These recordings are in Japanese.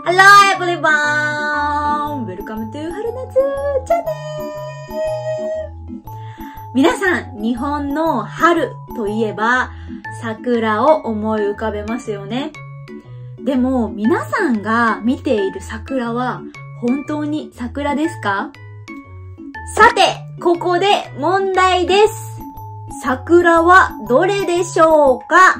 Hello everyone! Welcome to 春夏チャンネル！皆さん、日本の春といえば桜を思い浮かべますよね。でも皆さんが見ている桜は本当に桜ですか？さて、ここで問題です。桜はどれでしょうか？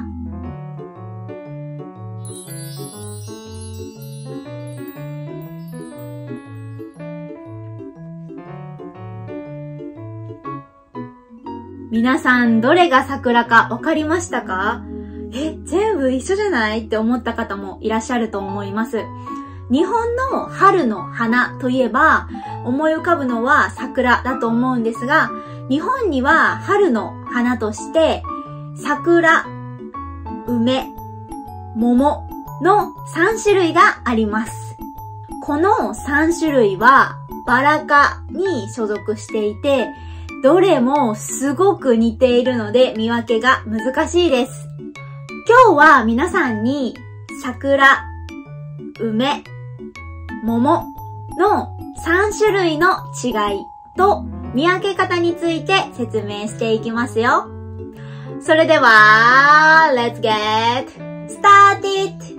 皆さんどれが桜かわかりましたか？全部一緒じゃないって思った方もいらっしゃると思います。日本の春の花といえば思い浮かぶのは桜だと思うんですが、日本には春の花として桜、梅、桃の3種類があります。この3種類はバラ科に所属していて、どれもすごく似ているので見分けが難しいです。今日は皆さんに桜、梅、桃の3種類の違いと見分け方について説明していきますよ。それでは、Let's get started!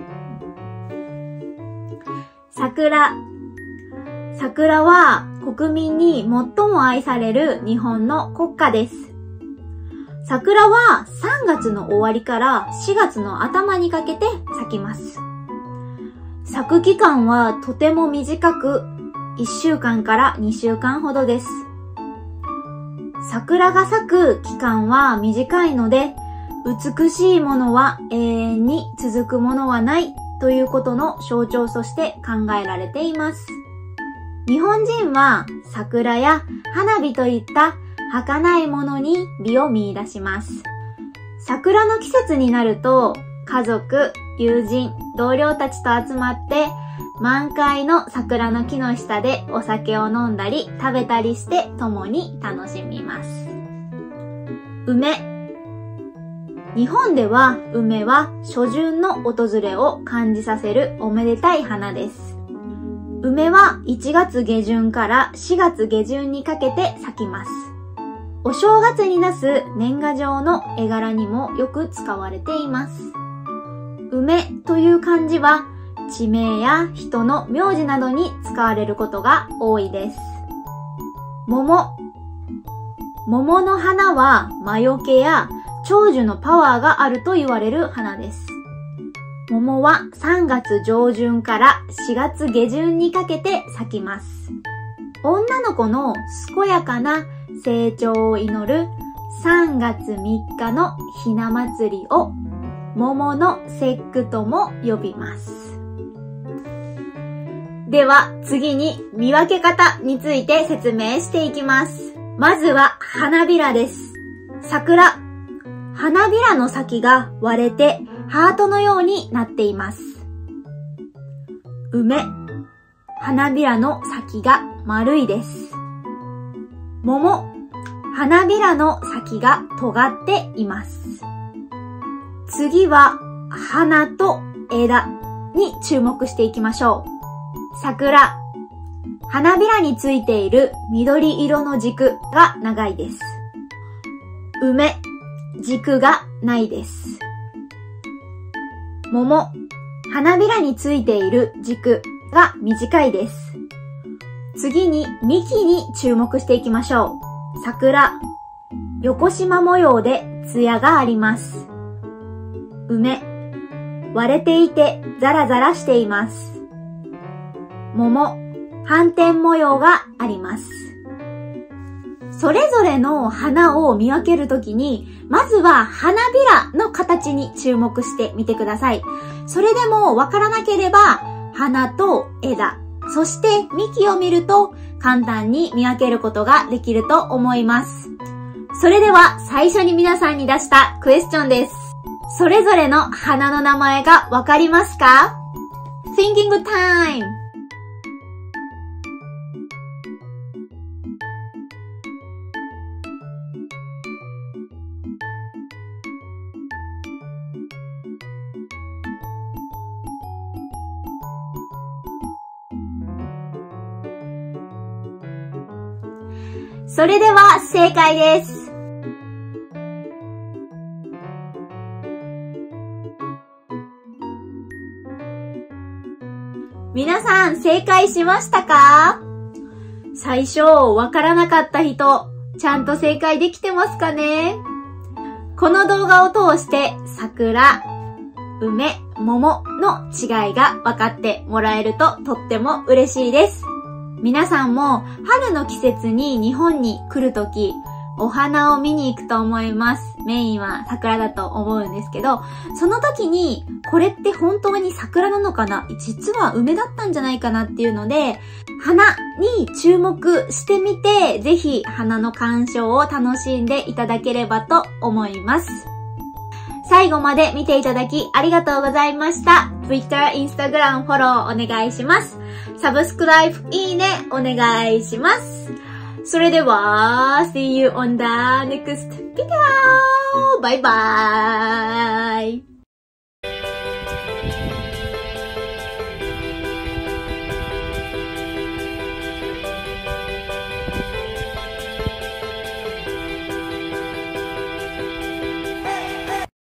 桜は国民に最も愛される日本の国花です。桜は3月の終わりから4月の頭にかけて咲きます。咲く期間はとても短く、1週間から2週間ほどです。桜が咲く期間は短いので、美しいものは永遠に続くものはないということの象徴として考えられています。日本人は桜や花火といった儚いものに美を見出します。桜の季節になると家族、友人、同僚たちと集まって満開の桜の木の下でお酒を飲んだり食べたりして共に楽しみます。梅。日本では梅は初春の訪れを感じさせるおめでたい花です。梅は1月下旬から4月下旬にかけて咲きます。お正月に出す年賀状の絵柄にもよく使われています。梅という漢字は地名や人の名字などに使われることが多いです。桃の花は魔除けや長寿のパワーがあると言われる花です。桃は3月上旬から4月下旬にかけて咲きます。女の子の健やかな成長を祈る3月3日のひな祭りを桃の節句とも呼びます。では次に見分け方について説明していきます。まずは花びらです。桜。花びらの先が割れてハートのようになっています。梅。花びらの先が丸いです。桃。花びらの先が尖っています。次は花と枝に注目していきましょう。桜。花びらについている緑色の軸が長いです。梅。軸がないです。桃。花びらについている軸が短いです。次に幹に注目していきましょう。桜。横縞模様で艶があります。梅。割れていてザラザラしています。桃。斑点模様があります。それぞれの花を見分けるときに、まずは花びらの形に注目してみてください。それでもわからなければ、花と枝、そして幹を見ると簡単に見分けることができると思います。それでは最初に皆さんに出したクエスチョンです。それぞれの花の名前がわかりますか？ Thinking time! それでは正解です。皆さん正解しましたか？最初わからなかった人、ちゃんと正解できてますかね？この動画を通して桜、梅、桃の違いが分かってもらえるととっても嬉しいです。皆さんも春の季節に日本に来るとき、お花を見に行くと思います。メインは桜だと思うんですけど、その時にこれって本当に桜なのかな？実は梅だったんじゃないかなっていうので、花に注目してみて、ぜひ花の鑑賞を楽しんでいただければと思います。最後まで見ていただきありがとうございました。Twitter、Instagram フォローお願いします。サブスクライブ、いいねお願いします。それでは、See you on the next video! バイバーイ